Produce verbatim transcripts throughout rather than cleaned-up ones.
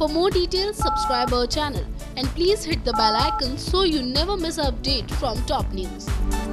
For more details, subscribe our channel and please hit the bell icon so you never miss an update from top news.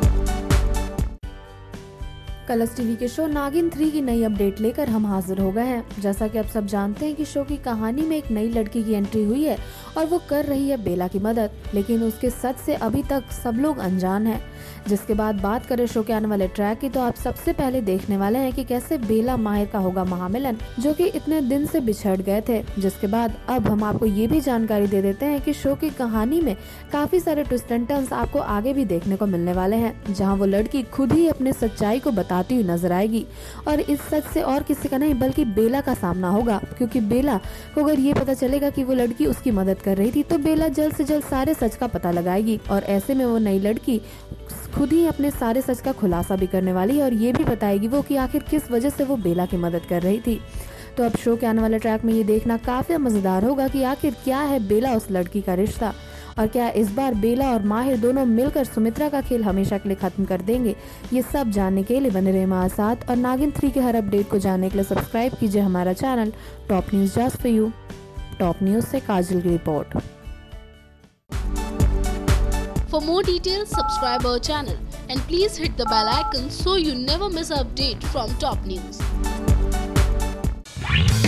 Colors TV के show Naagin three की नई update लेकर हम हाजिर हो गए हैं। जैसा कि आप सब जानते हैं कि शो की कहानी में एक नई लड़की की एंट्री हुई है और वो कर रही है बेला की मदद, लेकिन उसके सच से अभी तक सब लोग अनजान हैं। जिसके बाद बात करें शो के आने वाले ट्रैक की, तो आप सबसे पहले देखने वाले हैं कि कैसे बेला माहिर का होगा महामिलन, जो कि इतने दिन से बिछड़ गए थे। जिसके बाद अब हम आपको ये भी जानकारी दे देते हैं कि शो की कहानी में काफी सारे ट्विस्ट एंड टर्न्स आपको आगे भी देखने को मिलने वाले हैं, जहाँ वो लड़की खुद ही अपने सच्चाई को बताती हुई नजर आएगी। और इस सच से और किसी का नहीं बल्कि बेला का सामना होगा, क्योंकि बेला को अगर ये पता चलेगा कि वो लड़की उसकी मदद कर रही थी तो बेला जल्द से जल्द सारे सच का पता लगाएगी और ऐसे में वो नई लड़की खुद ही अपने सारे सच का खुलासा भी करने वाली है और ये भी बताएगी वो कि आखिर किस वजह से वो बेला की मदद कर रही थी। तो अब शो के आने वाले ट्रैक में ये देखना काफी मजेदार होगा कि आखिर क्या है बेला उस लड़की का रिश्ता, और क्या इस बार बेला और माहिर दोनों मिलकर सुमित्रा का खेल हमेशा के लिए खत्म कर देंगे। ये सब जानने के लिए बने रहे हमारे साथ और नागिन थ्री के हर अपडेट को जानने के लिए सब्सक्राइब कीजिए हमारा channel top news just for you. Top news से काजल की रिपोर्ट। For more details, subscribe our channel and please hit the bell icon so you never miss an update from top news.